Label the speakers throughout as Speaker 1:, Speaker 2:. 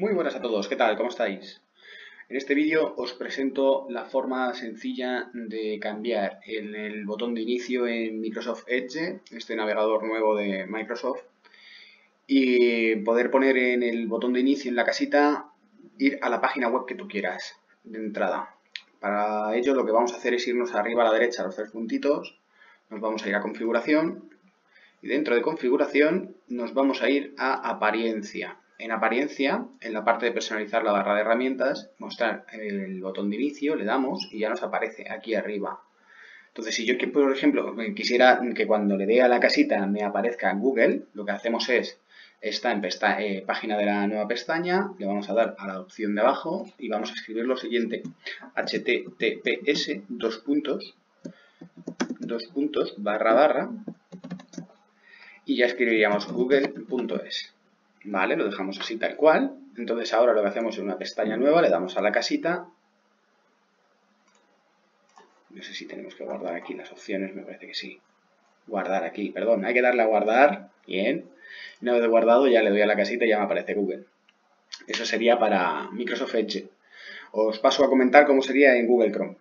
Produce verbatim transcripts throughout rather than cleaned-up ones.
Speaker 1: Muy buenas a todos, ¿qué tal? ¿Cómo estáis? En este vídeo os presento la forma sencilla de cambiar en el botón de inicio en Microsoft Edge, este navegador nuevo de Microsoft, y poder poner en el botón de inicio en la casita, ir a la página web que tú quieras de entrada. Para ello lo que vamos a hacer es irnos arriba a la derecha a los tres puntitos, nos vamos a ir a configuración y dentro de configuración nos vamos a ir a apariencia. En apariencia, en la parte de personalizar la barra de herramientas, mostrar el botón de inicio, le damos y ya nos aparece aquí arriba. Entonces, si yo, por ejemplo, quisiera que cuando le dé a la casita me aparezca Google, lo que hacemos es, está en pesta eh, página de la nueva pestaña, le vamos a dar a la opción de abajo y vamos a escribir lo siguiente, H T T P S, dos puntos, dos puntos, barra, barra, y ya escribiríamos google punto es. Vale, lo dejamos así tal cual. Entonces ahora lo que hacemos es una pestaña nueva, le damos a la casita. No sé si tenemos que guardar aquí las opciones, me parece que sí. Guardar aquí, perdón, hay que darle a guardar. Bien. Una vez guardado ya le doy a la casita y ya me aparece Google. Eso sería para Microsoft Edge. Os paso a comentar cómo sería en Google Chrome.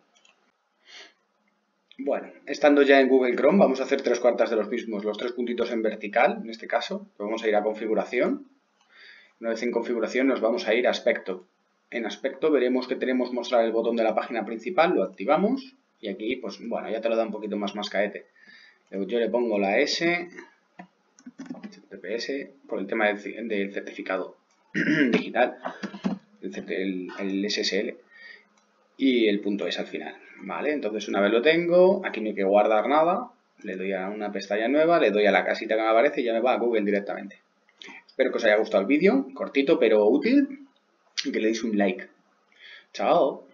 Speaker 1: Bueno, estando ya en Google Chrome, vamos a hacer tres cuartas de los mismos, los tres puntitos en vertical, en este caso. Vamos a ir a configuración. Una vez en configuración nos vamos a ir a aspecto. En aspecto veremos que tenemos mostrar el botón de la página principal, lo activamos y aquí, pues bueno, ya te lo da un poquito más mascaete. Yo le pongo la S, H T T P S, por el tema del, del certificado digital, el, el, el S S L y el punto es al final. Vale, entonces una vez lo tengo, aquí no hay que guardar nada, le doy a una pestaña nueva, le doy a la casita que me aparece y ya me va a Google directamente. Espero que os haya gustado el vídeo, cortito pero útil, y que le deis un like. ¡Chao!